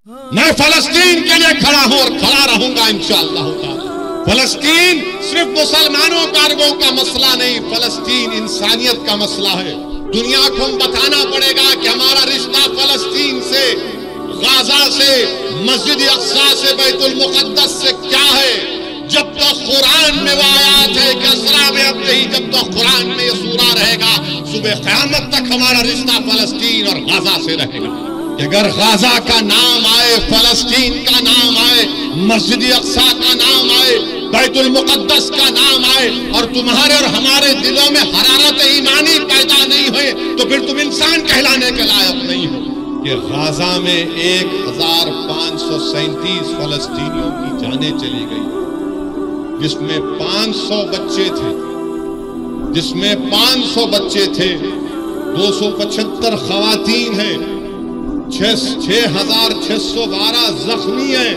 मैं फलस्तीन के लिए खड़ा हूं और खड़ा रहूंगा इंशाअल्लाह ताला। फलस्तीन सिर्फ मुसलमानों का अरबों का मसला नहीं, फलस्तीन इंसानियत का मसला है। दुनिया को हम बताना पड़ेगा कि हमारा रिश्ता फलस्तीन से, गाजा से, मस्जिद अक्सा से, बैतुल मुकद्दस से क्या है। जब तक कुरान में वो आयात है कसरा में अब नहीं, जब तक कुरान में ये सूरा रहेगा, सुबह क़यामत तक हमारा रिश्ता फलस्तीन और गाजा से रहेगा। अगर गाजा का नाम आए, फलस्तीन का नाम आए, मस्जिद अक्सा का नाम आए, बैतुल मुकद्दस का नाम आए और तुम्हारे और हमारे दिलों में हरारत ईमानी पैदा नहीं हुए, तो फिर तुम इंसान कहलाने के लायक नहीं हो। कि गाजा में 1537 फलस्तीनियों की जानें चली गई, जिसमें 500 बच्चे थे, जिसमें 500 बच्चे थे, 275 खवातीन हैं, 6612 जख्मी हैं।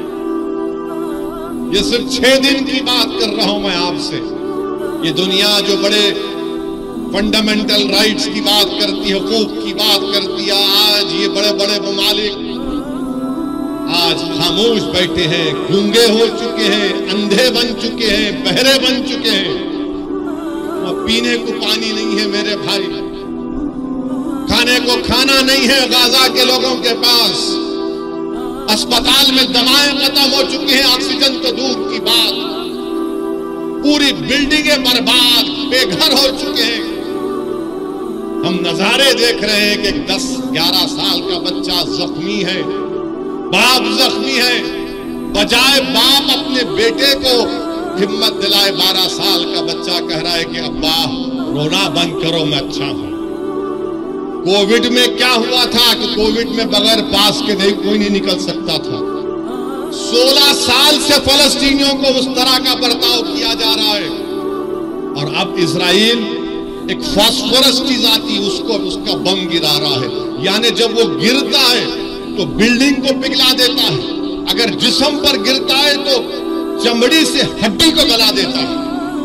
ये सिर्फ 6 दिन की बात कर रहा हूं मैं आपसे। ये दुनिया जो बड़े फंडामेंटल राइट्स की बात करती है, हुकूक की बात करती है, आज ये बड़े बड़े ममालिक आज खामोश बैठे हैं, गूंगे हो चुके हैं, अंधे बन चुके हैं, बहरे बन चुके हैं। अब पीने को पानी नहीं है मेरे भाई, खाने को खाना नहीं है गाजा के लोगों के पास, अस्पताल में दवाएं खत्म हो चुकी हैं, ऑक्सीजन तो दूर की बात, पूरी बिल्डिंगें बर्बाद, बेघर हो चुके हैं। हम नजारे देख रहे हैं कि 10-11 साल का बच्चा जख्मी है, बाप जख्मी है, बजाय बाप अपने बेटे को हिम्मत दिलाए, 12 साल का बच्चा कह रहा है कि अब्बा रोना बंद करो, मैं अच्छा हूं। कोविड में क्या हुआ था कि कोविड में बगैर पास के नहीं कोई नहीं निकल सकता था। 16 साल से फलस्तीनियों को उस तरह का बर्ताव किया जा रहा है। और अब इजराइल एक फास्फोरस चीज आती, उसको उसका बम गिरा रहा है, यानी जब वो गिरता है तो बिल्डिंग को पिघला देता है, अगर जिस्म पर गिरता है तो चमड़ी से हड्डी को गला देता है।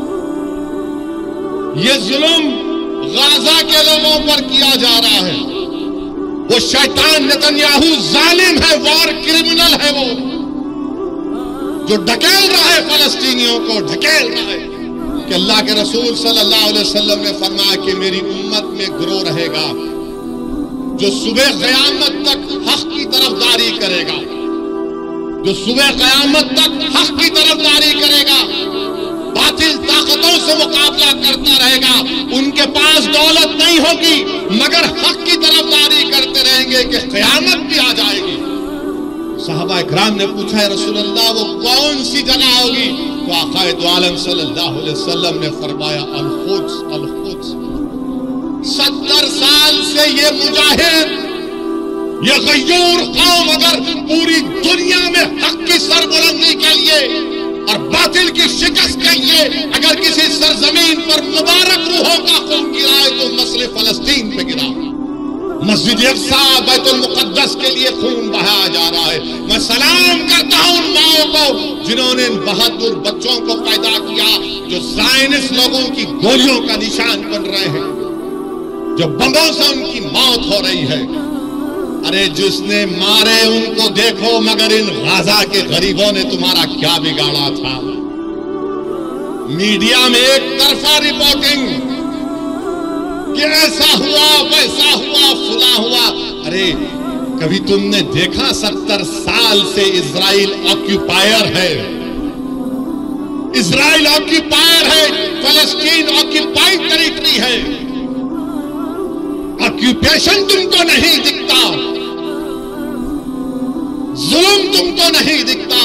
ये जुल्म गाजा के लोगों पर किया जा रहा है। वो शैतान नेतन्याहू जालिम है, वॉर क्रिमिनल है, वो जो ढकेल रहा है फलस्तीनियों को, ढकेल रहा है। कि अल्लाह के रसूल सल्लल्लाहु अलैहि वसल्लम ने फरमाया कि मेरी उम्मत में गिरोह रहेगा जो सुबह क़यामत तक हक की तरफदारी करेगा, जो सुबह क़यामत तक हक की तरफदारी करेगा, बातिल ताकतों से मुकाबला करता रहेगा। उनके पास दौलत नहीं होगी मगर हक की तरफदारी करते रहेंगे कि क़यामत भी आ जाएगी। सहाबा इकराम ने पूछा, है रसूल अल्लाह वो कौन सी जगह होगी? तो आक़ाए दो आलम सल्लल्लाहु अलैहि वसल्लम ने फरमाया अल क़ुद्स, अल क़ुद्स। 70 साल से ये मुजाहिद, ये गय्यूर कौम अगर पूरी दुनिया में हक की सरबुलंदी के लिए और बातिल की शिकस्त के लिए अगर किसी सरजमीन पर मुबारक रूहों का खून गिरा है तो मसले फलस्तीन पे गिरा। मस्जिद अक्सा, बैतुल मुकद्दस के लिए खून बहाया जा रहा है। मैं सलाम करता हूं उन माओं को जिन्होंने इन बहादुर बच्चों को पैदा किया, जो ज़ायनिस्ट लोगों की गोलियों का निशान बन रहे हैं, जो बमों से उनकी मौत हो रही है। अरे जिसने मारे उनको देखो, मगर इन गाजा के गरीबों ने तुम्हारा क्या बिगाड़ा था? मीडिया में एक तरफा रिपोर्टिंग कि ऐसा हुआ, वैसा हुआ, फुला हुआ। अरे कभी तुमने देखा 70 साल से इजराइल ऑक्यूपायर है, इजराइल ऑक्यूपायर है, फलस्तीन ऑक्यूपाइड टेरिटरी है। ऑक्यूपेशन तुमको नहीं दिखता, जुल्म तुमको नहीं दिखता।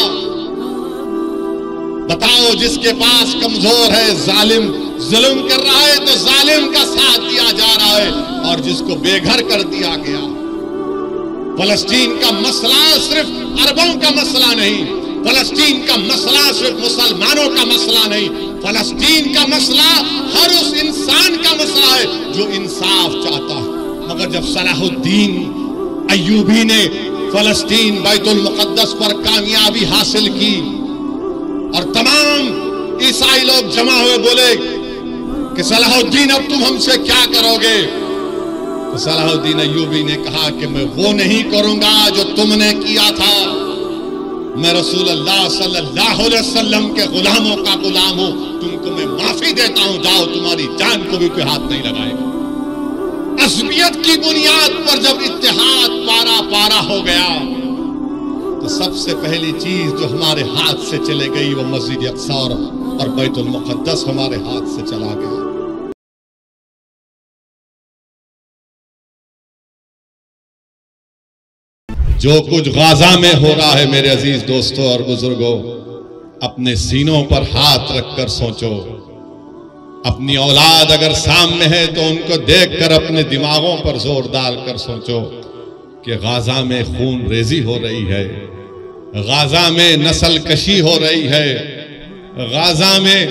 बताओ जिसके पास कमजोर है, जालिम जुल्म कर रहा है तो जालिम का साथ दिया जा रहा है, और जिसको बेघर कर दिया गया। फलस्तीन का मसला सिर्फ अरबों का मसला नहीं, फलस्तीन का मसला सिर्फ मुसलमानों का मसला नहीं, फलस्तीन का मसला हर उस इंसान का मसला है जो इंसाफ चाहता है। मगर जब सलाहुद्दीन अय्यूबी ने फलस्तीन बैतुल मुकद्दस पर कामयाबी हासिल की और तमाम ईसाई लोग जमा हुए, बोले कि सलाहुद्दीन अब तुम हमसे क्या करोगे? सलाहुद्दीन अय्यूबी ने कहा कि मैं वो नहीं करूंगा जो तुमने किया था। मैं रसूल अल्लाह सल्लल्लाहु अलैहि वसल्लम के गुलामों का गुलाम हूं, तुमको मैं माफी देता हूं, जाओ, तुम्हारी जान को भी कोई हाथ नहीं लगाएगा। असबियत की बुनियाद पर जब इत्तेहाद पारा पारा हो गया तो सबसे पहली चीज जो हमारे हाथ से चले गई वो मस्जिद अक्सा और बैतुल मुक़द्दस हमारे हाथ से चला गया। जो कुछ गाजा में हो रहा है मेरे अजीज दोस्तों और बुजुर्गों, अपने सीनों पर हाथ रखकर सोचो। अपनी औलाद अगर सामने है तो उनको देखकर अपने दिमागों पर जोर डालकर सोचो कि गाजा में खून रेजी हो रही है, गाजा में नस्ल कशी हो रही है, गाजा में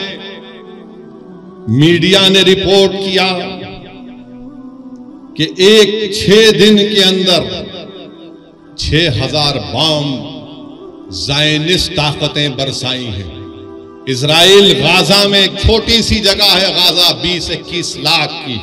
मीडिया ने रिपोर्ट किया कि 6 दिन के अंदर 6000 बम ज़ायनिस्ट ताकतें बरसाई हैं। इजराइल गाजा में एक छोटी सी जगह है, गाजा 20-21 लाख की,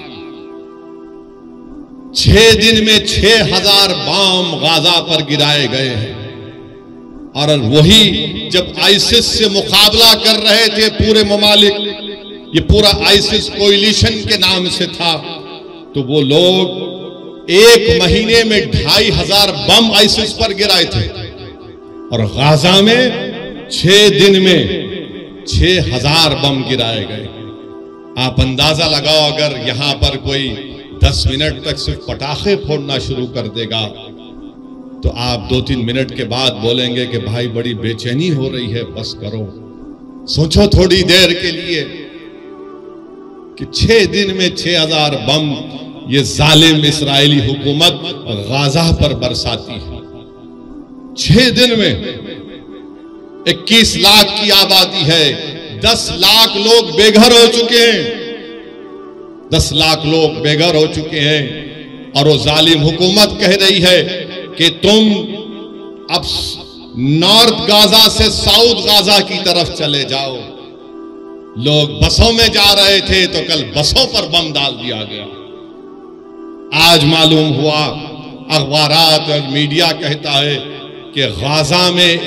6 दिन में 6000 बम गाजा पर गिराए गए हैं। और वही जब आईसिस से मुकाबला कर रहे थे पूरे ममालिक, ये पूरा आईसिस कोएलिशन के नाम से था, तो वो लोग 1 महीने में 2500 बम आईसिस पर गिराए थे और गाजा में 6 दिन में 6000 बम गिराए गए। आप अंदाजा लगाओ, अगर यहां पर कोई 10 मिनट तक सिर्फ पटाखे फोड़ना शुरू कर देगा तो आप 2-3 मिनट के बाद बोलेंगे कि भाई बड़ी बेचैनी हो रही है, बस करो। सोचो थोड़ी देर के लिए कि 6 दिन में 6000 बम ये जालिम इस्राएली हुकूमत गाजा पर बरसाती है। 6 दिन में 21 लाख की आबादी है, 10 लाख लोग बेघर हो चुके हैं, 10 लाख लोग बेघर हो चुके हैं। और वो जालिम हुकूमत कह रही है कि तुम अब नॉर्थ गाजा से साउथ गाजा की तरफ चले जाओ। लोग बसों में जा रहे थे तो कल बसों पर बम डाल दिया गया। आज मालूम हुआ, अखबारात और मीडिया कहता है कि गाजा में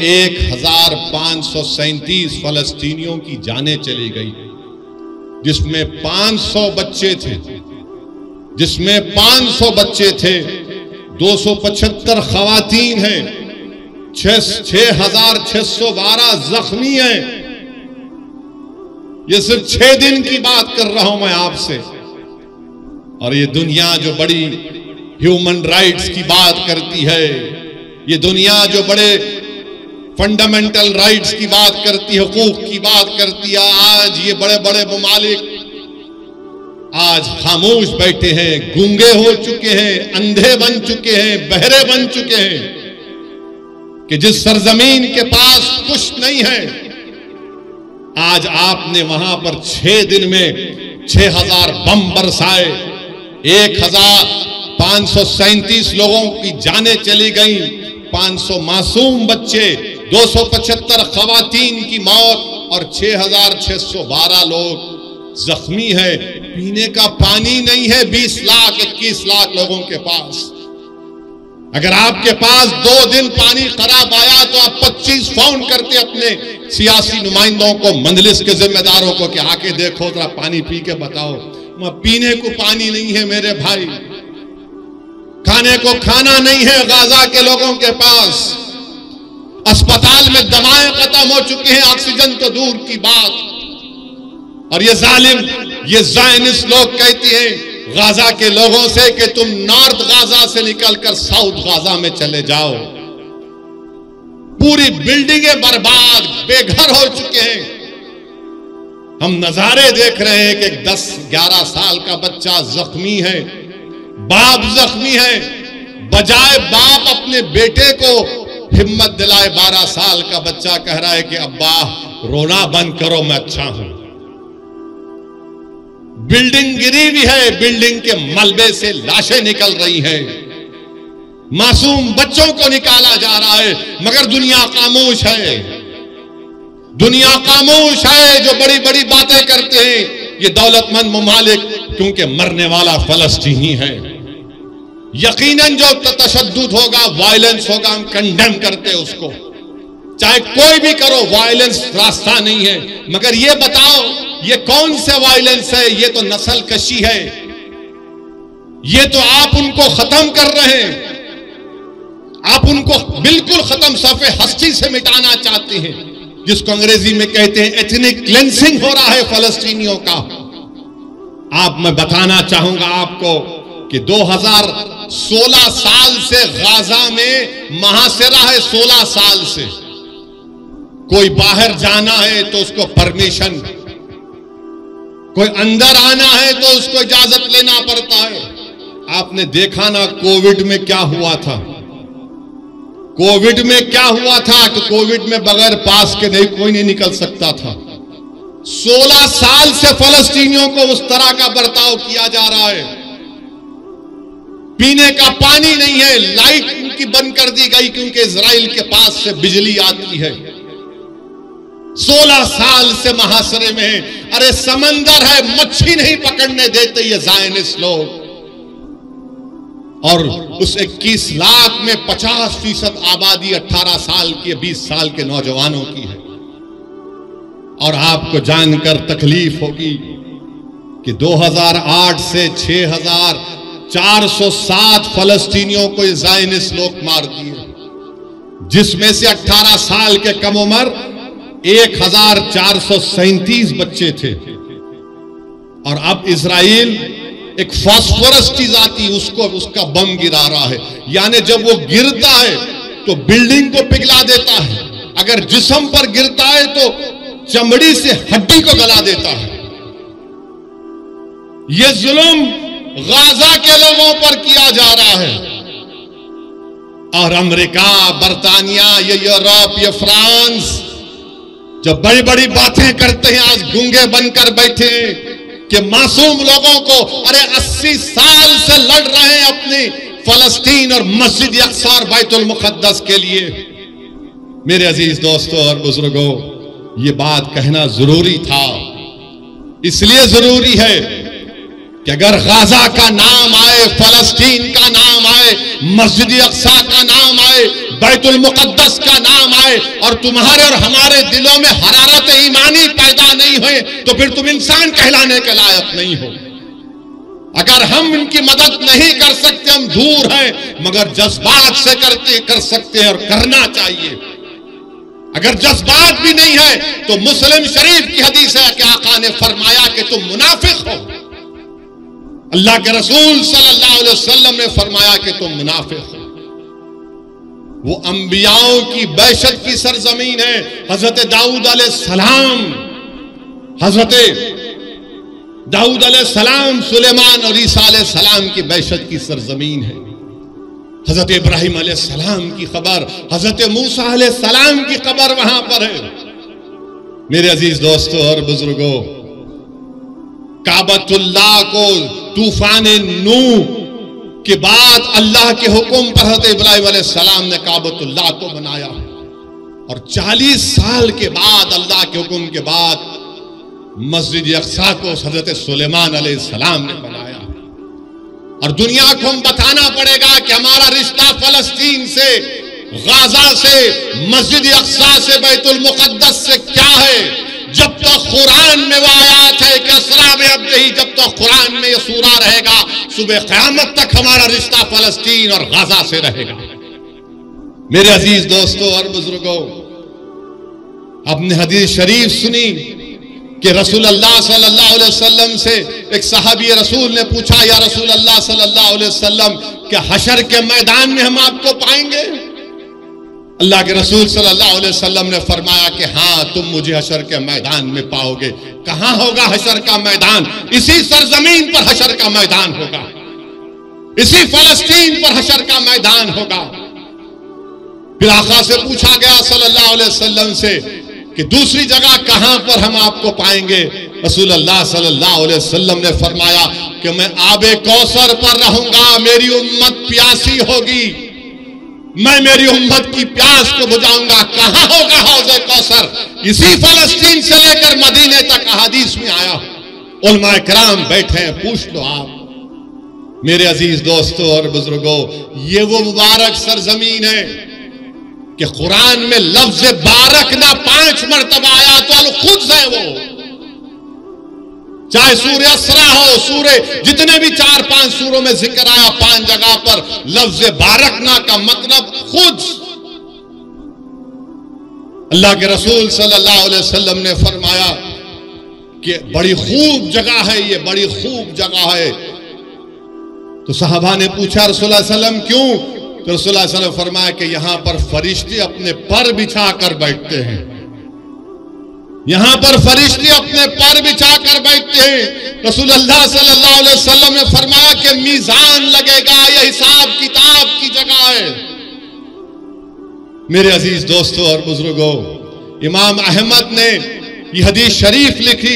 1537 फलस्तीनियों की जानें चली गई, जिसमें 500 बच्चे थे, 275 खवातीन हैं, 6612 जख्मी हैं। ये सिर्फ 6 दिन की बात कर रहा हूं मैं आपसे। और ये दुनिया जो बड़ी ह्यूमन राइट्स की बात करती है, ये दुनिया जो बड़े फंडामेंटल राइट्स की बात करती है, हुकूक की बात करती है, आज ये बड़े बड़े ममालिक आज खामोश बैठे हैं, गूंगे हो चुके हैं, अंधे बन चुके हैं, बहरे बन चुके हैं कि जिस सरजमीन के पास कुछ नहीं है, आज आपने वहां पर 6 दिन में 6000 बम बरसाए, 1537 लोगों की जानें चली गई, 500 मासूम बच्चे, 275 खवातीन की मौत और 6612 लोग जख्मी है। पीने का पानी नहीं है 20 लाख 21 लाख लोगों के पास। अगर आपके पास 2 दिन पानी खराब आया तो आप 25 फोन करते अपने सियासी नुमाइंदों को, मंजलिस के जिम्मेदारों को कि आके देखो जरा पानी पी के बताओ। पीने को पानी नहीं है मेरे भाई, खाने को खाना नहीं है गाजा के लोगों के पास, अस्पताल में दवाएं खत्म हो चुकी हैं, ऑक्सीजन तो दूर की बात। और ये जालिम, ये ज़ायनिस्ट लोग कहती हैं गाजा के लोगों से कि तुम नॉर्थ गाजा से निकलकर साउथ गाजा में चले जाओ। पूरी बिल्डिंगें बर्बाद, बेघर हो चुके हैं। हम नजारे देख रहे हैं कि 10-11 साल का बच्चा जख्मी है, बाप जख्मी है, बजाय बाप अपने बेटे को हिम्मत दिलाए 12 साल का बच्चा कह रहा है कि अब्बा रोना बंद करो, मैं अच्छा हूं। बिल्डिंग गिरी हुई है, बिल्डिंग के मलबे से लाशें निकल रही हैं, मासूम बच्चों को निकाला जा रहा है, मगर दुनिया खामोश है। दुनिया खामोश है जो बड़ी बड़ी बातें करते हैं ये दौलतमंद ममालिक, क्योंकि मरने वाला फलस्तीनी है। यकीनन जो तशद्दुद होगा, वायलेंस होगा, हम कंडेम करते हैं उसको। चाहे कोई भी करो, वायलेंस रास्ता नहीं है। मगर ये बताओ, ये कौन सा वायलेंस है? ये तो नस्ल कशी है। ये तो आप उनको खत्म कर रहे हैं, आप उनको बिल्कुल खत्म, सफ़े हस्ती से मिटाना चाहते हैं, जिसको अंग्रेजी में कहते हैं एथनिक क्लेंसिंग हो रहा है फलस्तीनियों का। मैं बताना चाहूंगा आपको कि 2016 साल से गाजा में महासिरा है। 16 साल से कोई बाहर जाना है तो उसको परमिशन, कोई अंदर आना है तो उसको इजाजत लेना पड़ता है। आपने देखा ना कोविड में क्या हुआ था? कोविड में क्या हुआ था कि कोविड में बगैर पास के नहीं कोई नहीं निकल सकता था। 16 साल से फलस्तीनियों को उस तरह का बर्ताव किया जा रहा है। पीने का पानी नहीं है, लाइट उनकी बंद कर दी गई क्योंकि इजराइल के पास से बिजली आती है। 16 साल से महासरे में है। अरे समंदर है, मच्छी नहीं पकड़ने देते ये ज़ायनिस्ट लोग। और उस 21 लाख में 50% आबादी 18 साल की, 20 साल के नौजवानों की है। और आपको जानकर तकलीफ होगी कि 2008 से 6407 फलस्तीनियों को ज़ायनिस्ट लोग मार दिए, जिसमें से 18 साल के कम उम्र 1437 बच्चे थे। और अब इजराइल एक फास्फोरस चीज आती, उसका बम गिरा रहा है। यानी जब वो गिरता है तो बिल्डिंग को पिघला देता है, अगर जिस्म पर गिरता है तो चमड़ी से हड्डी को गला देता है। ये जुल्म गाजा के लोगों पर किया जा रहा है। और अमेरिका, बर्तानिया, ये यूरोप, ये फ्रांस जब बड़ी बड़ी बातें करते हैं, आज गूंगे बनकर बैठे कि मासूम लोगों को, अरे 80 साल से लड़ रहे हैं अपनी फलस्तीन और मस्जिद अक्सा और बैतुल मुक़द्दस के लिए। मेरे अजीज दोस्तों और बुजुर्गों, ये बात कहना जरूरी था। इसलिए जरूरी है कि अगर गाजा का नाम आए, फलस्तीन का नाम आए, मस्जिद अक्सा का नाम आए, बैतुल मुक़द्दस का नाम आए, और तुम्हारे और हमारे दिलों में हरारत ईमानी पैदा नहीं हुए, तो फिर तुम इंसान कहलाने के लायक नहीं हो। अगर हम इनकी मदद नहीं कर सकते, हम दूर हैं, मगर जज्बात से कर सकते हैं और करना चाहिए। अगर जज्बात भी नहीं है तो मुस्लिम शरीफ की हदीस है कि आका ने फरमाया कि तुम मुनाफिक हो। अल्लाह के रसूल सल्लल्लाहु अलैहि वसल्लम ने फरमाया कि तुम मुनाफिक हो। वो अंबियाओं की बैशत की सरजमीन है। हजरत दाऊद अलैहिस्सलाम, सुलेमान और ईसा अलैहिस्सलाम की बैशत की सरजमीन है। हजरत इब्राहिम अलैहिस्सलाम की खबर, हजरत मूसा अलैहिस्सलाम की खबर वहां पर है। मेरे अजीज दोस्तों और बुजुर्गों, काबतुल्लाह को तूफान नूह के बाद अल्लाह के हुक्म पर हजरत इब्राहिम अलैहिस्सलाम ने काबतुल्लाह को बनाया, और 40 साल के बाद अल्लाह के हुक्म के बाद मस्जिद अक्सा को हजरत सुलेमान अलैहिस्सलाम ने बनाया। और दुनिया को हम बताना पड़ेगा कि हमारा रिश्ता फलस्तीन से, गाजा से, मस्जिद अक्सा से, बैतुल मुक़द्दस से क्या है। जब तक कुरान में वो आयात है कि असरा में अब यही, जब तक कुरान में ये सूरा रहेगा, सुबह क़यामत तक हमारा रिश्ता फलस्तीन और गाजा से रहेगा। मेरे अजीज दोस्तों और बुजुर्गों, आपने हदीस शरीफ सुनी कि रसूल अल्लाह सल्लल्लाहु अलैहि वसल्लम से एक सहाबी रसूल ने पूछा, या रसूल अल्लाह सल्लल्लाहु अलैहि वसल्लम, क्या हशर के मैदान में हम आपको पाएंगे? अल्लाह के रसूल सल्लल्लाहु अलैहि वसल्लम ने फरमाया कि हाँ, तुम मुझे हशर के मैदान में पाओगे। कहां होगा हशर का मैदान? इसी सरजमीन पर हशर का मैदान होगा, इसी फलस्तीन पर हशर का मैदान होगा। फिर आका से पूछा गया सल्लल्लाहु अलैहि वसल्लम से कि दूसरी जगह कहां पर हम आपको पाएंगे? रसूल अल्लाह सल्लल्लाहु अलैहि वसल्लम ने फरमाया कि मैं आबे कौसर पर रहूंगा, मेरी उम्मत प्यासी होगी, मैं मेरी उम्मत की प्यास को बुझाऊंगा। कहां होगा हौज़े कौसर? इसी फलस्तीन से लेकर मदीने तक हदीस में आया। उलमा किराम बैठे हैं, पूछ लो आप। मेरे अजीज दोस्तों और बुजुर्गों, ये वो मुबारक सरजमीन है कि कुरान में लफ्ज बारक ना 5 मरतबा आया तो अल-खुद्स है वो। चाहे सूरह असरा हो, सूरे जितने भी 4-5 सूरों में जिक्र आया, 5 जगह पर लफ्ज बारकना का मतलब खुद। अल्लाह के रसूल सल्लल्लाहु अलैहि वसल्लम ने फरमाया कि बड़ी खूब जगह है ये, बड़ी खूब जगह है। तो सहाबा ने पूछा रसूलुल्लाह सल्लल्लाहु अलैहि वसल्लम क्यों? तो रसूलुल्लाह सल्लल्लाहु अलैहि वसल्लम फरमाया कि यहां पर फरिश्ते अपने पर बिछा कर बैठते हैं, यहां पर फरिश्ते अपने पर बिछा कर बैठते हैं। रसूलुल्लाह सल्लल्लाहु अलैहि वसल्लम ने फरमाया कि मीज़ान लगेगा, यह हिसाब किताब की जगह है। मेरे अजीज दोस्तों और बुजुर्गों, इमाम अहमद ने यह हदीस शरीफ लिखी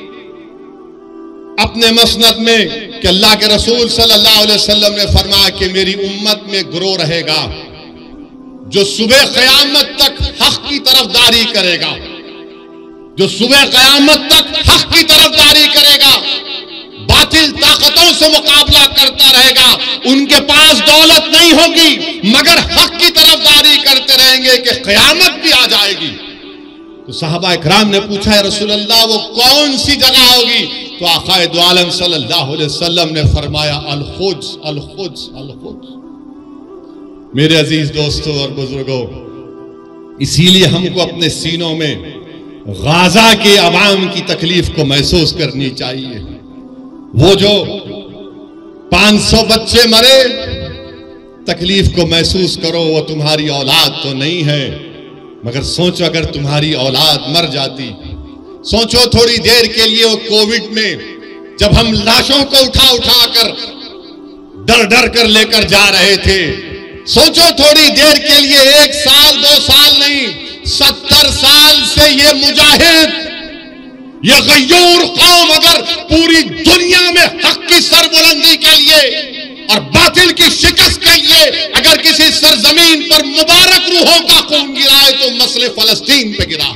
अपने मसनद में कि अल्लाह के रसूल सल्लल्लाहु अलैहि वसल्लम ने फरमाया कि मेरी उम्मत में गिरोह रहेगा जो सुबह क़यामत तक हक की तरफदारी करेगा, जो सुबह क़यामत तक हक की तरफदारी करेगा, बातिल ताकतों से मुकाबला करता रहेगा। उनके पास दौलत नहीं होगी मगर हक की तरफदारी करते रहेंगे कि क़यामत भी आ जाएगी। तो सहाबा इकराम ने पूछा, है रसूल अल्लाह वो कौन सी जगह होगी? तो आक़ाए दो आलम सल्लल्लाहु अलैहि वसल्लम ने फरमाया अल-खुद्स, अल-खुद्स, अल-खुद्स। मेरे अजीज दोस्तों और बुजुर्गों, इसीलिए हमको अपने सीनों में गाजा के अवाम की तकलीफ को महसूस करनी चाहिए। वो जो 500 बच्चे मरे, तकलीफ को महसूस करो। वो तुम्हारी औलाद तो नहीं है, मगर सोचो अगर तुम्हारी औलाद मर जाती। सोचो थोड़ी देर के लिए वो कोविड में जब हम लाशों को उठा उठा कर डर डर कर लेकर जा रहे थे, सोचो थोड़ी देर के लिए 1 साल 2 साल नहीं, 70 साल से ये मुजाहिद, ये गय्यूर कौम अगर पूरी दुनिया में हक की सरबुलंदी के लिए और बातिल की शिकस्त के लिए अगर किसी सरजमीन पर मुबारक रूहों का खून गिरा है तो मसले फलस्तीन पे गिरा।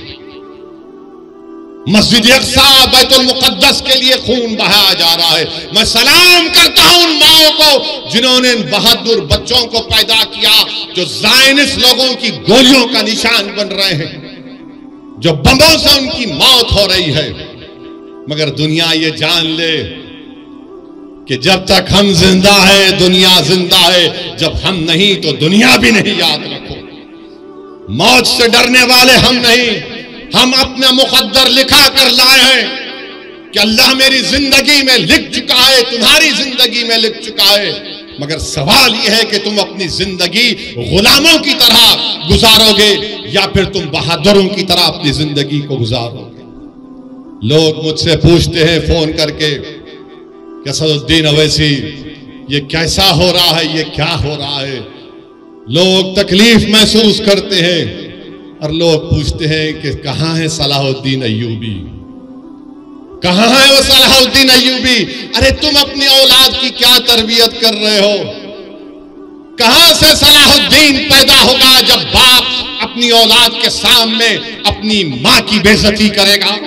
मस्जिद अक्सा, बैतुल मुक़द्दस के लिए खून बहाया जा रहा है। मैं सलाम करता हूं उन माओं को जिन्होंने इन बहादुर बच्चों को पैदा किया, जो ज़ायनिस्ट लोगों की गोलियों का निशान बन रहे हैं, जो बमों से उनकी मौत हो रही है। मगर दुनिया ये जान ले कि जब तक हम जिंदा है दुनिया जिंदा है, जब हम नहीं तो दुनिया भी नहीं। याद रखो, मौत से डरने वाले हम नहीं, हम अपना मुकद्दर लिखा कर लाए हैं कि अल्लाह मेरी जिंदगी में लिख चुका है, तुम्हारी जिंदगी में लिख चुका है। मगर सवाल यह है कि तुम अपनी जिंदगी गुलामों की तरह गुजारोगे या फिर तुम बहादुरों की तरह अपनी जिंदगी को गुजारोगे। लोग मुझसे पूछते हैं फोन करके कि असदुद्दीन अवैसी ये कैसा हो रहा है, ये क्या हो रहा है। लोग तकलीफ महसूस करते हैं और लोग पूछते हैं कि कहां है सलाहुद्दीन अय्यूबी, कहां है वो सलाहुद्दीन अय्यूबी। अरे तुम अपनी औलाद की क्या तरबियत कर रहे हो? कहां से सलाहुद्दीन पैदा होगा जब बाप अपनी औलाद के सामने अपनी मां की बेइज्जती करेगा?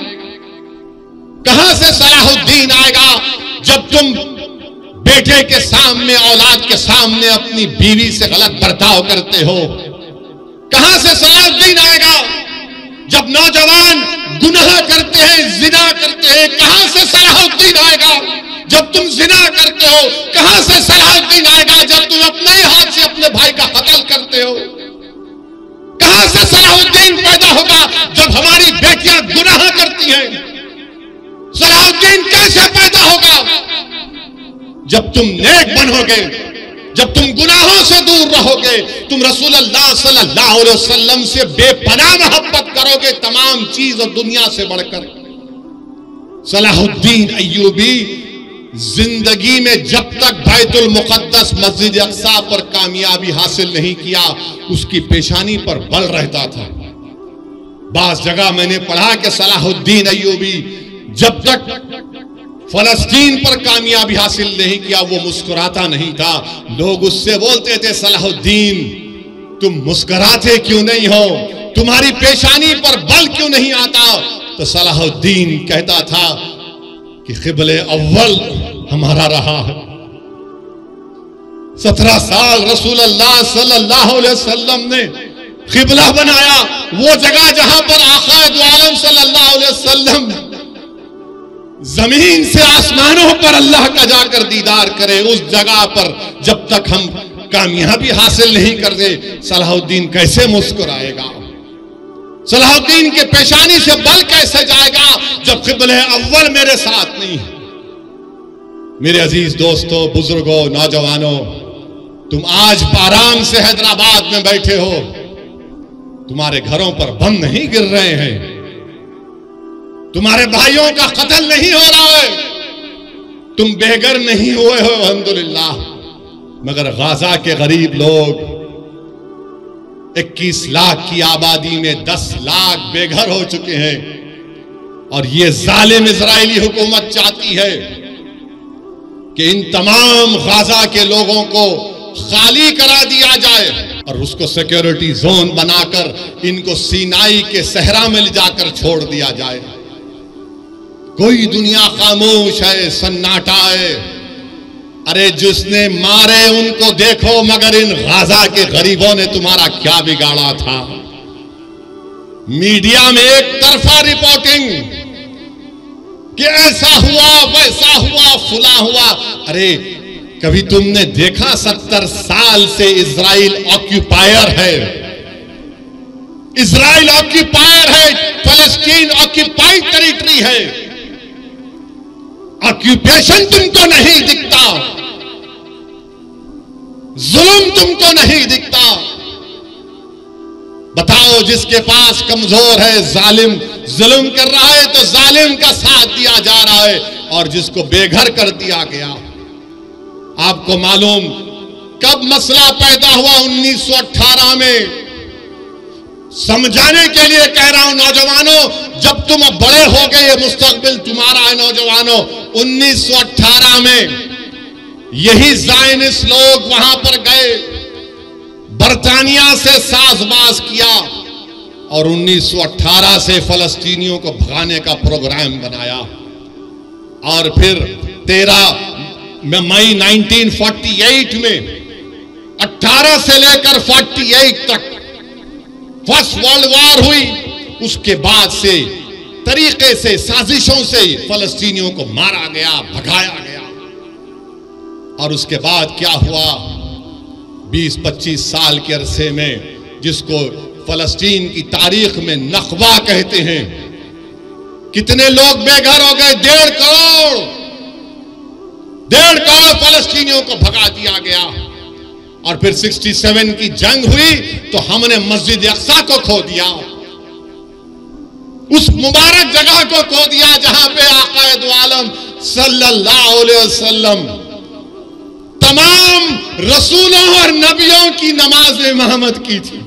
कहां से सलाहुद्दीन आएगा जब तुम बेटे के सामने, औलाद के सामने अपनी बीवी से गलत बर्ताव करते हो? कहां से सलाहुद्दीन आएगा जब नौजवान गुनाह करते हैं, जिना करते हैं? कहां से सलाहुद्दीन आएगा जब तुम जिना करते हो? कहां से सलाहुद्दीन आएगा जब तुम अपने ही हाथ से अपने भाई का कत्ल करते हो? कहां से सलाहुद्दीन पैदा होगा जब हमारी बेटियां गुनाह करती हैं? सलाहुद्दीन कैसे पैदा होगा? जब तुम नेक बनोगे, जब तुम गुनाहों से दूर रहोगे, तुम रसूलुल्लाह सल्लल्लाहु अलैहि वसल्लम से बेपनाह मोहब्बत करोगे तमाम चीज और दुनिया से बढ़कर। सलाहुद्दीन अय्यूबी जिंदगी में जब तक बैतुल मुक़द्दस मस्जिद अक्सा पर कामयाबी हासिल नहीं किया, उसकी पेशानी पर बल रहता था। बास जगह मैंने पढ़ा कि सलाहुद्दीन अय्यूबी जब तक फलस्तीन पर कामयाबी हासिल नहीं किया वो मुस्कुराता नहीं था। लोग उससे बोलते थे, सलाहुद्दीन तुम मुस्कुराते क्यों नहीं हो, तुम्हारी पेशानी पर बल क्यों नहीं आता? तो सलाहुद्दीन कहता था कि क़िबले अव्वल हमारा रहा है, 17 साल रसूलुल्लाह सल्लल्लाहु अलैहि वसल्लम ने क़िबला बनाया। वो जगह जहां पर आक़ाए दो आलम सल्लल्लाहु अलैहि वसल्लम जमीन से आसमानों पर अल्लाह का जाकर दीदार करे, उस जगह पर जब तक हम कामयाबी हासिल नहीं करते, सलाहुद्दीन कैसे मुस्कुराएगा? सलाहुद्दीन के पेशानी से बल कैसे जाएगा जब क़िबला अव्वल मेरे साथ नहीं है? मेरे अजीज दोस्तों, बुजुर्गों, नौजवानों, तुम आज आराम से हैदराबाद में बैठे हो, तुम्हारे घरों पर बम नहीं गिर रहे हैं, तुम्हारे भाइयों का कत्ल नहीं हो रहा है, तुम बेघर नहीं हुए हो अल्हम्दुलिल्लाह। मगर गाजा के गरीब लोग 21 लाख की आबादी में 10 लाख बेघर हो चुके हैं। और ये जालिम इजरायली हुकूमत चाहती है कि इन तमाम गाजा के लोगों को खाली करा दिया जाए और उसको सिक्योरिटी जोन बनाकर इनको सीनाई के सहरा में ले जाकर छोड़ दिया जाए। कोई दुनिया खामोश है, सन्नाटा है। अरे जिसने मारे उनको देखो, मगर इन गाजा के गरीबों ने तुम्हारा क्या बिगाड़ा था? मीडिया में एक तरफा रिपोर्टिंग कि ऐसा हुआ, वैसा हुआ, फुला हुआ। अरे कभी तुमने देखा 70 साल से इजराइल ऑक्यूपायर है, इजराइल ऑक्यूपायर है, फलस्तीन ऑक्यूपाइड टेरिटरी है। ऑक्यूपेशन तुमको नहीं दिखता, जुल्म तुमको नहीं दिखता। बताओ, जिसके पास कमजोर है, जालिम जुल्म कर रहा है तो जालिम का साथ दिया जा रहा है, और जिसको बेघर कर दिया गया। आपको मालूम कब मसला पैदा हुआ? 1918 में। समझाने के लिए कह रहा हूं नौजवानों, जब तुम अब बड़े हो गए, ये मुस्तकबिल तुम्हारा है नौजवानों। 1918 में यही ज़ायनिस्ट लोग वहां पर गए, बरतानिया से साजबाज किया और 1918 से फलस्तीनियों को भगाने का प्रोग्राम बनाया। और फिर 13 मई 1948 में 18 से लेकर 48 तक फर्स्ट वर्ल्ड वॉर हुई। उसके बाद से तरीके से, साजिशों से फलस्तीनियों को मारा गया, भगाया गया। और उसके बाद क्या हुआ? 20-25 साल के अरसे में, जिसको फलस्तीन की तारीख में नकबा कहते हैं, कितने लोग बेघर हो गए? 1.5 करोड़ फलस्तीनियों को भगा दिया गया। और फिर 67 की जंग हुई तो हमने मस्जिद अक्सा को खो दिया, उस मुबारक जगह को खो दिया जहां पे आक़ाए दो आलम सल्लल्लाहु अलैहि वसल्लम तमाम रसूलों और नबियों की नमाज इमामत की थी।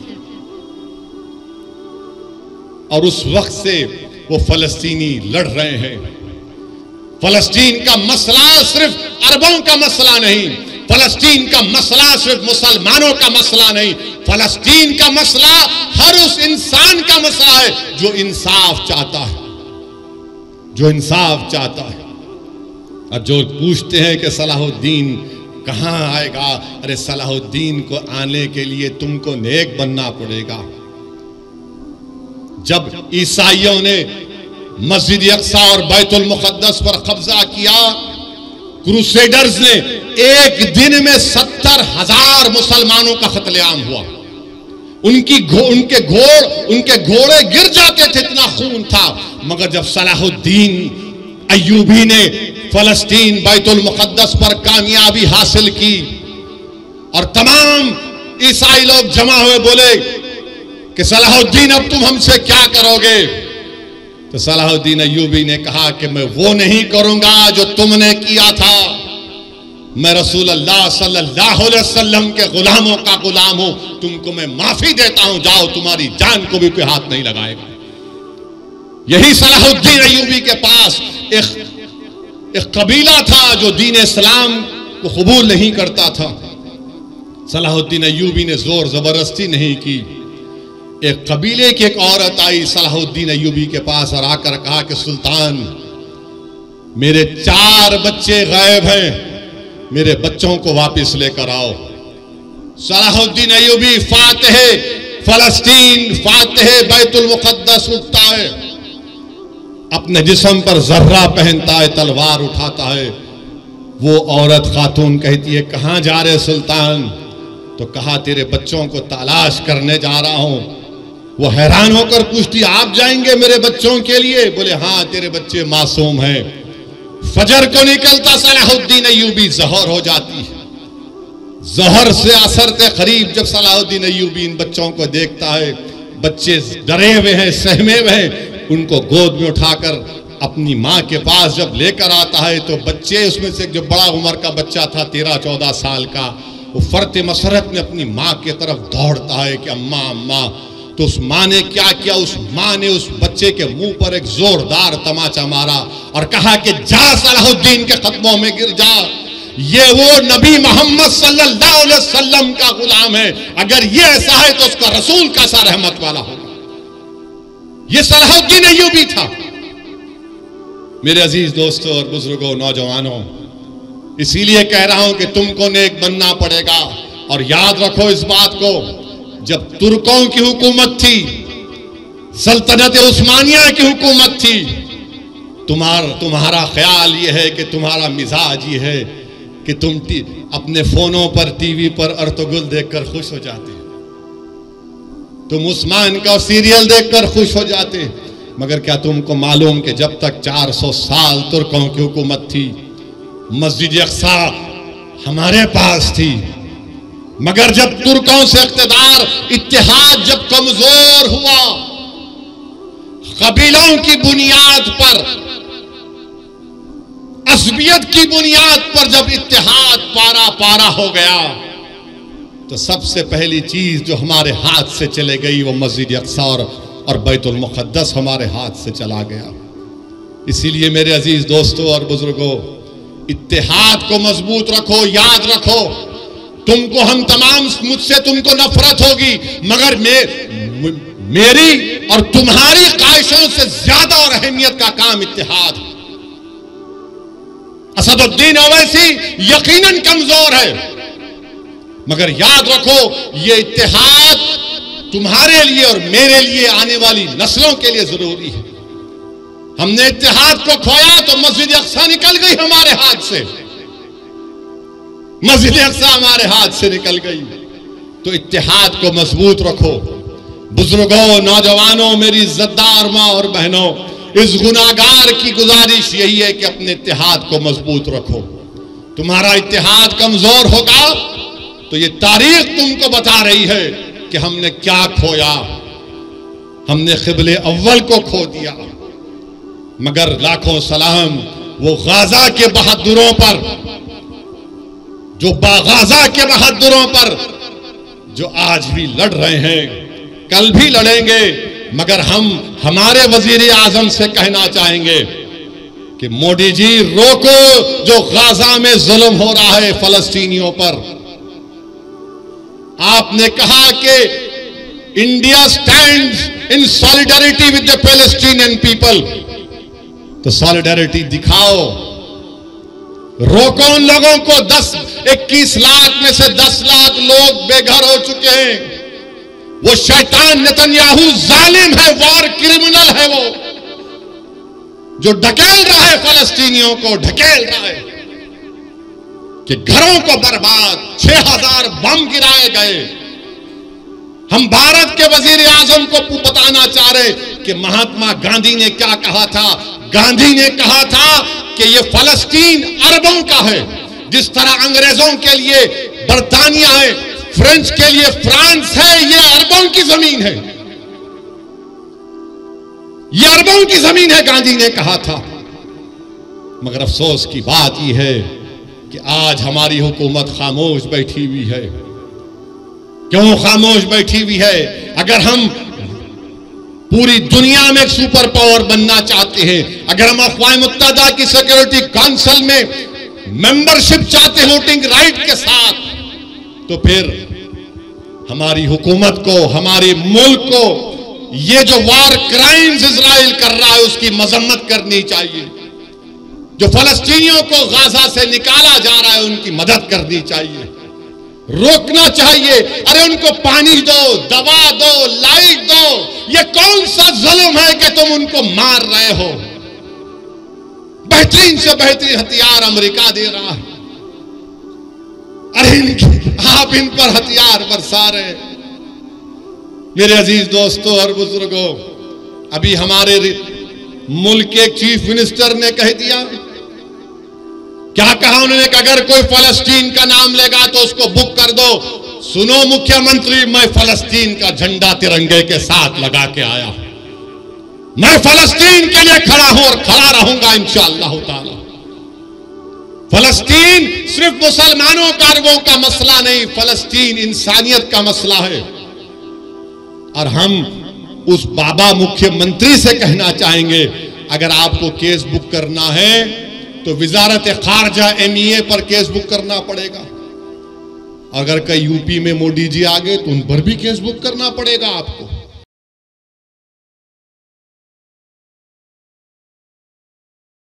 और उस वक्त से वो फलस्तीनी लड़ रहे हैं। फलस्तीन का मसला सिर्फ अरबों का मसला नहीं, फलस्तीन का मसला सिर्फ मुसलमानों का मसला नहीं, फलस्तीन का मसला हर उस इंसान का मसला है जो इंसाफ चाहता है, जो इंसाफ चाहता है। और जो पूछते हैं कि सलाहुद्दीन कहां आएगा, अरे सलाहुद्दीन को आने के लिए तुमको नेक बनना पड़ेगा। जब ईसाइयों ने मस्जिद अक्सा और बैतुल मुक़द्दस पर कब्जा किया, क्रूसेडर्स ने एक दिन में 70,000 मुसलमानों का कत्लेआम हुआ। उनके घोड़े गिर जाते थे, इतना खून था। मगर जब सलाहुद्दीन अय्यूबी ने फलस्तीन बैतुल मुक़द्दस पर कामयाबी हासिल की और तमाम ईसाई लोग जमा हुए, बोले कि सलाहुद्दीन अब तुम हमसे क्या करोगे? तो सलाहुद्दीन अय्यूबी ने कहा कि मैं वो नहीं करूंगा जो तुमने किया था। मैं रसूलुल्लाह सल्लल्लाहु अलैहि वसल्लम के गुलामों का गुलाम हूं, तुमको मैं माफी देता हूं, जाओ, तुम्हारी जान को भी कोई हाथ नहीं लगाएगा। यही सलाहुद्दीन अय्यूबी के पास एक कबीला था जो दीन इस्लाम को कबूल नहीं करता था। सलाहुद्दीन अय्यूबी ने जोर जबरदस्ती नहीं की। एक कबीले की एक औरत आई सलाहुद्दीन अय्यूबी के पास और आकर कहा कि सुल्तान, मेरे 4 बच्चे गायब हैं, मेरे बच्चों को वापस लेकर आओ। सलाहुद्दीन अय्यूबी फातिह फलस्तीन, फातिह बैतुल मुक़द्दस उठता है, अपने जिस्म पर जर्रा पहनता है, तलवार उठाता है। वो औरत खातून कहती है, कहां जा रहे सुल्तान? तो कहा, तेरे बच्चों को तलाश करने जा रहा हूं। वो हैरान होकर पूछती, आप जाएंगे मेरे बच्चों के लिए? बोले, हाँ, तेरे बच्चे मासूम हैं। फजर को निकलता सलाहुद्दीन अय्यूबी, ज़हर हो जाती है। ज़हर से असर के करीब जब सलाहुद्दीन अय्यूबी इन बच्चों को देखता है, बच्चे डरे हुए हैं, सहमे हुए हैं, उनको गोद में उठाकर अपनी माँ के पास जब लेकर आता है तो बच्चे, उसमें से जो बड़ा उम्र का बच्चा था 13-14 साल का, वो फर्ते मसरत में अपनी माँ की तरफ दौड़ता है कि अम्मा अम्मा। तो उस माँ ने क्या किया? उस माँ ने उस बच्चे के मुंह पर एक जोरदार तमाचा मारा और कहा कि जा सलाहुद्दीन के कदमों में गिर जा, ये वो नबी मोहम्मद सल्लल्लाहु अलैहि वसल्लम का गुलाम है, अगर ये ऐसा है तो उसका रसूल कैसा रहमत वाला होगा। ये सलाहुद्दीन अय्यूबी था। मेरे अजीज दोस्तों और बुजुर्गों, नौजवानों, इसीलिए कह रहा हूं कि तुमको नेक बनना पड़ेगा। और याद रखो इस बात को, जब तुर्कों की हुकूमत थी, सल्तनत उस्मानिया की हुकूमत थी, तुम्हारा ख्याल यह है कि तुम्हारा मिजाज ये है कि तुम अपने फोनों पर, टीवी पर अर्तुगरुल देखकर खुश हो जाते, तुम उस्मान का सीरियल देखकर खुश हो जाते। मगर क्या तुमको मालूम कि जब तक 400 साल तुर्कों की हुकूमत थी, मस्जिद अक्सा हमारे पास थी। मगर जब तुर्कों से इख्तिदार, इत्तेहाद जब कमजोर हुआ, कबीलों की बुनियाद पर, असबियत की बुनियाद पर जब इत्तेहाद पारा पारा हो गया, तो सबसे पहली चीज जो हमारे हाथ से चले गई वो मस्जिद अक्सा और बैतुल मुक़द्दस हमारे हाथ से चला गया। इसीलिए मेरे अजीज दोस्तों और बुजुर्गों, इत्तेहाद को मजबूत रखो। याद रखो, तुमको हम तमाम, मुझसे तुमको नफरत होगी, मगर मेरी और तुम्हारी ख्वाहिशों से ज्यादा और अहमियत का काम इत्तेहाद है। असदुद्दीन ओवैसी यकीनन कमजोर है, मगर याद रखो ये इत्तेहाद तुम्हारे लिए और मेरे लिए, आने वाली नस्लों के लिए जरूरी है। हमने इत्तेहाद को खोया तो मस्जिद अक्सा निकल गई हमारे हाथ से, मस्जिद अक्सा हमारे हाथ से निकल गई। तो इत्तेहाद को मजबूत रखो। बुजुर्गों, नौजवानों, मेरी इज्जतदार माँ और बहनों, इस गुनाहगार की गुजारिश यही है कि अपने इत्तेहाद को मजबूत रखो। तुम्हारा इत्तेहाद कमजोर होगा तो ये तारीख तुमको बता रही है कि हमने क्या खोया। हमने क़िबले अव्वल को खो दिया। मगर लाखों सलाम वो गाजा के बहादुरों पर, जो गाजा के बहादुरों पर जो आज भी लड़ रहे हैं, कल भी लड़ेंगे। मगर हम हमारे वजीर आजम से कहना चाहेंगे कि मोदी जी रोको जो गाजा में जुल्म हो रहा है फलस्तीनियों पर। आपने कहा कि India stands in solidarity with the Palestinian people, तो सॉलिडारिटी दिखाओ। रोको उन लोगों को। 21 लाख में से 10 लाख लोग बेघर हो चुके हैं। वो शैतान नेतन्याहू जालिम है, वॉर क्रिमिनल है, वो जो ढकेल रहा है फलस्तीनियों को, ढकेल रहा है कि घरों को बर्बाद, 6000 बम गिराए गए। हम भारत के वजीर आजम को बताना चाह रहे कि महात्मा गांधी ने क्या कहा था। गांधी ने कहा था कि ये फलस्तीन अरबों का है। जिस तरह अंग्रेजों के लिए बरतानिया है, फ्रेंच के लिए फ्रांस है, ये अरबों की जमीन है, ये अरबों की जमीन है, गांधी ने कहा था। मगर अफसोस की बात यह है कि आज हमारी हुकूमत खामोश बैठी हुई है। क्यों खामोश बैठी हुई है? अगर हम पूरी दुनिया में एक सुपर पावर बनना चाहते हैं, अगर हम अक़वाम मुत्तहिदा की सिक्योरिटी काउंसिल में मेंबरशिप चाहते हैं वोटिंग राइट के साथ, तो फिर हमारी हुकूमत को, हमारे मुल्क को ये जो वार क्राइम्स इजराइल कर रहा है उसकी मजम्मत करनी चाहिए। जो फलस्तीनियों को गाजा से निकाला जा रहा है उनकी मदद करनी चाहिए, रोकना चाहिए। अरे उनको पानी दो, दवा दो, लाइट दो। ये कौन सा जुल्म है कि तुम उनको मार रहे हो? बेहतरीन से बेहतरीन हथियार अमेरिका दे रहा है, अरे आप इन पर हथियार बरसा रहे। मेरे अजीज दोस्तों और बुजुर्गों, अभी हमारे मुल्क के चीफ मिनिस्टर ने कह दिया, क्या कहा उन्होंने कि अगर कोई फलस्तीन का नाम लेगा तो उसको बुक कर दो। सुनो मुख्यमंत्री, मैं फलस्तीन का झंडा तिरंगे के साथ लगा के आया हूं। मैं फलस्तीन के लिए खड़ा हूं और खड़ा रहूंगा इंशाअल्लाह ताला। फलस्तीन सिर्फ मुसलमानों का अरबों का मसला नहीं, फलस्तीन इंसानियत का मसला है। और हम उस बाबा मुख्यमंत्री से कहना चाहेंगे, अगर आपको केस बुक करना है तो विजारत खारजा MEA पर केस बुक करना पड़ेगा। अगर कहीं यूपी में मोदी जी आ गए तो उन पर भी केस बुक करना पड़ेगा आपको।